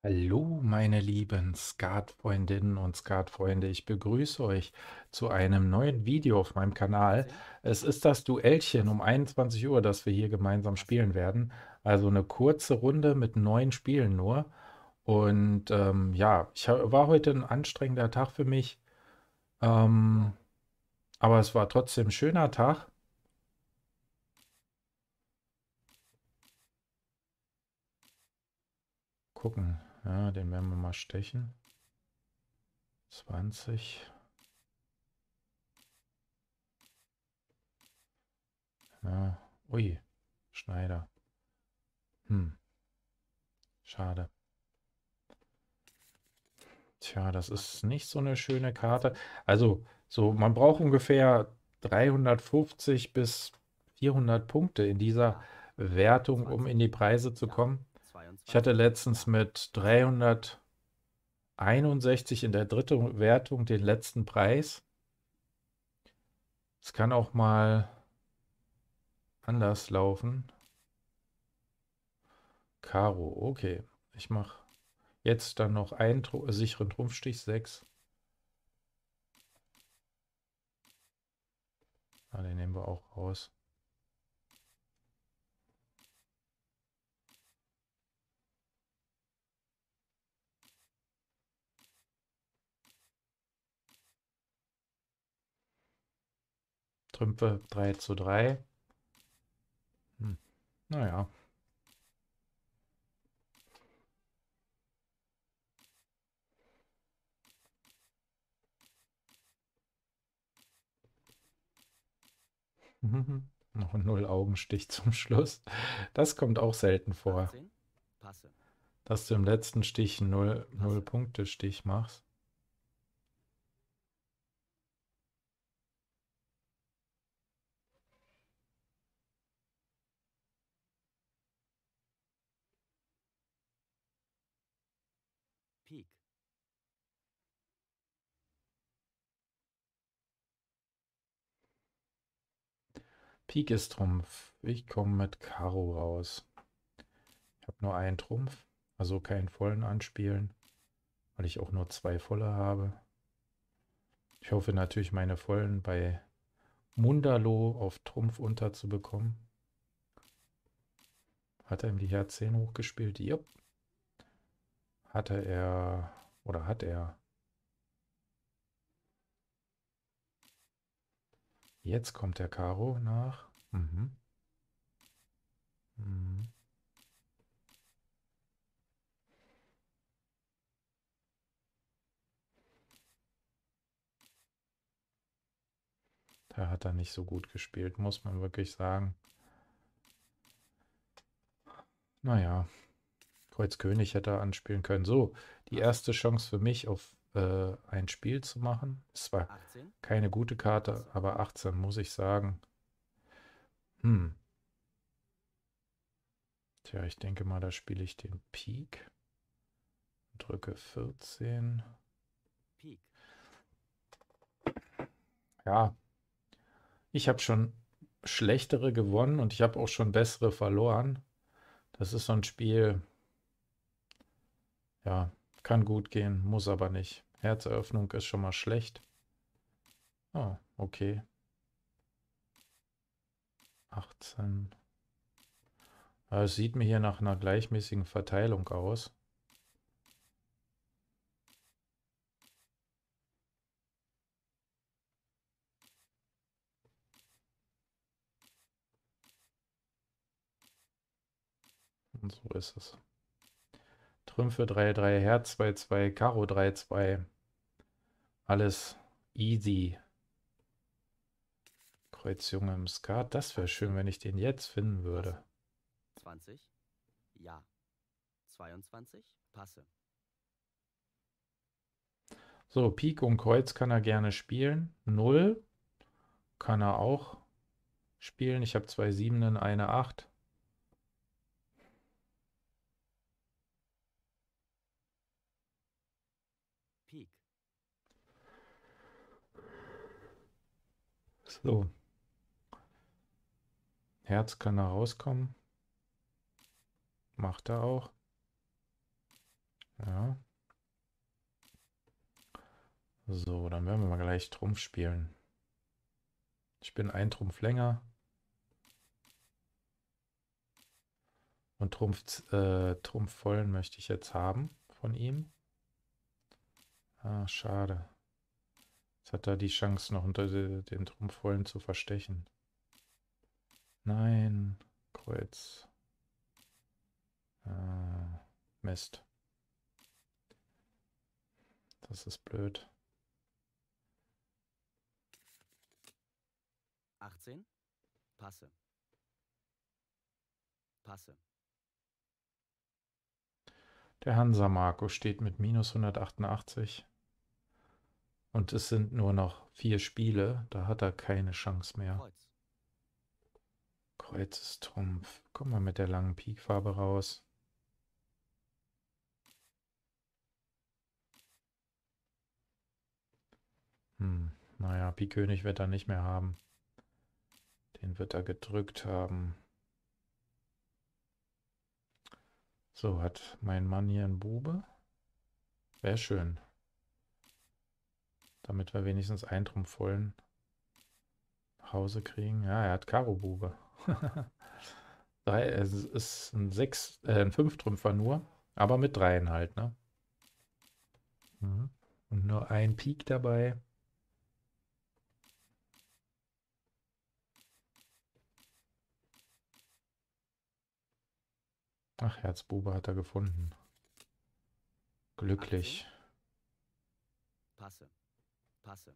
Hallo, meine lieben Skatfreundinnen und Skatfreunde. Ich begrüße euch zu einem neuen Video auf meinem Kanal. 18, Es ist das Duellchen um passe, 21 Uhr, das wir hier gemeinsam passe, spielen werden. Also eine kurze Runde mit 9 Spielen nur. Und ja, war heute ein anstrengender Tag für mich. Ähm, wow. aber es war trotzdem ein schöner Tag. Gucken. Ja, den werden wir mal stechen. 20. Ja, ui, Schneider. Hm, schade. Tja, das ist Passe, nicht so eine schöne Karte. 18, Also, so, man braucht ungefähr 350 bis 400 Punkte in dieser ja, Wertung, um 20, in die Preise zu ja, kommen. Ich hatte 22, letztens ja, mit passe, 361 in der dritten Wertung den letzten Preis. Es kann auch mal Karo, anders laufen. Karo, okay. Ich mache jetzt dann noch einen sicheren Trumpfstich, 6. Ah, den nehmen wir auch raus. Trümpfe 3:3. Hm. Naja. Mhm. Noch ein Null-Augenstich zum Schluss. Das kommt auch selten vor, 18, passe, dass du im letzten Stich einen passe, Null-Punkte-Stich machst. Pik, Pik ist Trumpf. Ich komme mit Karo raus. Ich habe nur einen Trumpf, also keinen vollen anspielen, weil ich auch nur 2 volle habe. Ich hoffe natürlich, meine vollen bei Mundalo auf Trumpf unterzubekommen. Hat er ihm die Herz 10 hochgespielt? Jupp. Hatte er, oder hat er. Jetzt kommt der Karo nach. Mhm. Mhm. Da hat er nicht so gut gespielt, muss man wirklich sagen. Naja, Kreuz König hätte er anspielen können. So, die passe, erste Chance für mich auf ein Spiel zu machen. Es war 18, keine gute Karte, passe, aber 18 muss ich sagen. Hm, tja, ich denke mal, da spiele ich den Pik. Drücke 14. Pik, Ja, ich habe schon schlechtere gewonnen und ich habe auch schon bessere verloren. Das ist so ein Spiel, ja, kann gut gehen, muss aber nicht. Herzeröffnung ist schon mal schlecht. Oh, okay. 18. Es sieht mir hier nach einer gleichmäßigen Verteilung aus. Und so ist es. Trümpfe 3:3, Herz 2:2, Karo 3:2. Alles easy. Kreuz Junge im Skat. Das wäre schön, 18, wenn ich den jetzt finden würde. passe, 20, ja, 22, passe, So, Pik und Kreuz kann er gerne spielen. Null kann er auch spielen. Ich habe 2 Siebenen, eine 8. Pik, So, Herz kann da rauskommen. Macht er auch. So, dann werden wir mal gleich Trumpf spielen. Ich bin ein Trumpf länger. Und Trumpf vollen möchte ich jetzt haben von ihm. Ah, schade. Jetzt hat er die Chance, noch unter den Trumpf vollen zu verstechen. Nein, Kreuz. Ah, Mist. Das ist blöd. 18. Passe. Passe. Der Hansa Marco steht mit minus 188. Und es sind nur noch 4 Spiele. Da hat er keine Chance mehr. Kreuz. Kreuz ist Trumpf. Komm mal mit der langen Pikfarbe raus. Naja, Pik König wird er nicht mehr haben. Den wird er gedrückt haben. So, hat mein Mann hier einen Bube? Wäre schön. Damit wir wenigstens einen Trumpf vollen nach Hause kriegen. Ja, er hat Karo Bube. Es ist ein 5-Trümpfer nur, aber mit 3 halt, ne? Und nur ein Pik dabei. Ach, Herzbube hat er gefunden. Glücklich. 18. Passe. Passe.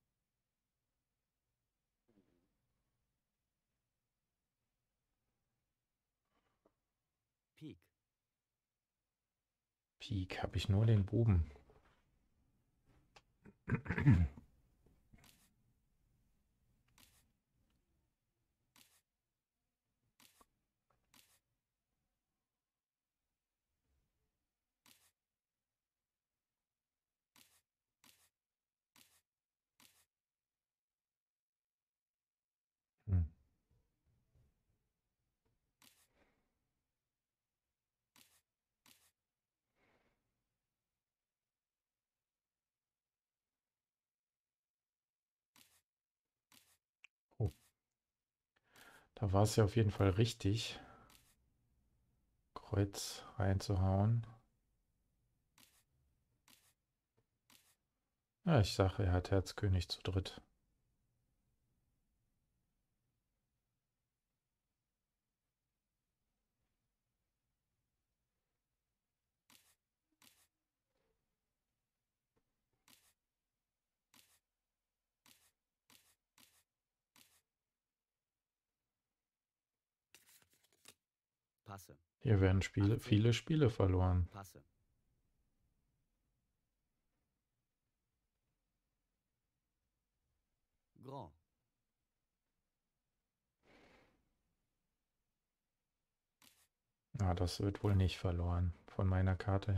Pik. Pik, habe ich nur den Buben. Hm. Oh. Da war es ja auf jeden Fall richtig, Kreuz reinzuhauen. Ja, ich sage, er hat Herz König zu dritt. Passe. Hier werden 18. viele Spiele verloren. Passe. Grand. Ah, das wird wohl nicht verloren von meiner Karte.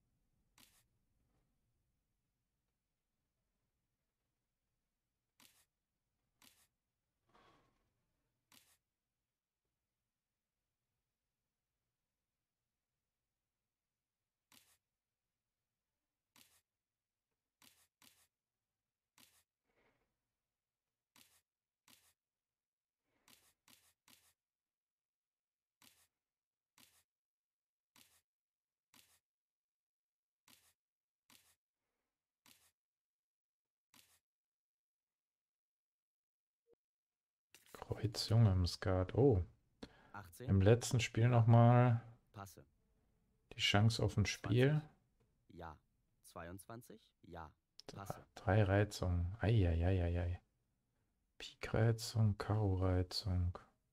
Kreuz, Junge im Skat. Oh, 18. im letzten Spiel nochmal Passe. die Chance auf ein 20. Spiel. Ja. 22. Ja. Passe. 3 Reizungen. Eieieiei. Pik-Reizung, Karo-Reizung.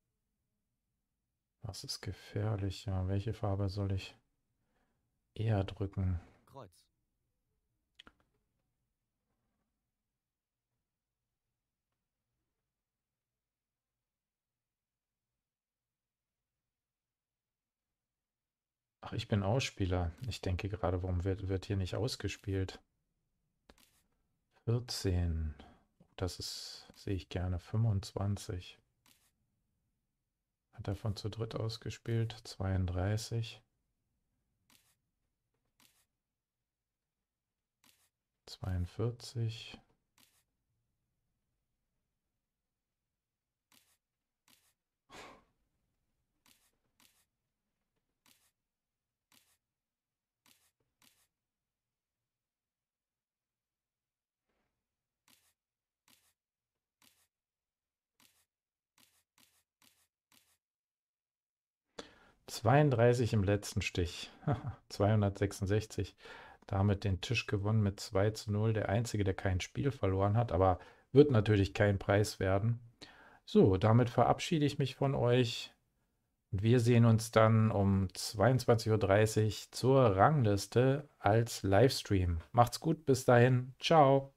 Was ist gefährlicher? Welche Farbe soll ich eher drücken? Kreuz. Ach, ich bin Ausspieler. Ich denke gerade, warum wird hier nicht ausgespielt? 14. Das ist, sehe ich gerne. 25. Hat er von zu dritt ausgespielt? 32. 42. ...32 im letzten Stich. 266. Damit den Tisch gewonnen mit 2:0. Der Einzige, der kein Spiel verloren hat, aber wird natürlich kein Preis werden. So, damit verabschiede ich mich von euch. Und wir sehen uns dann um 22:30 Uhr zur Rangliste als Livestream. Macht's gut, bis dahin. Ciao.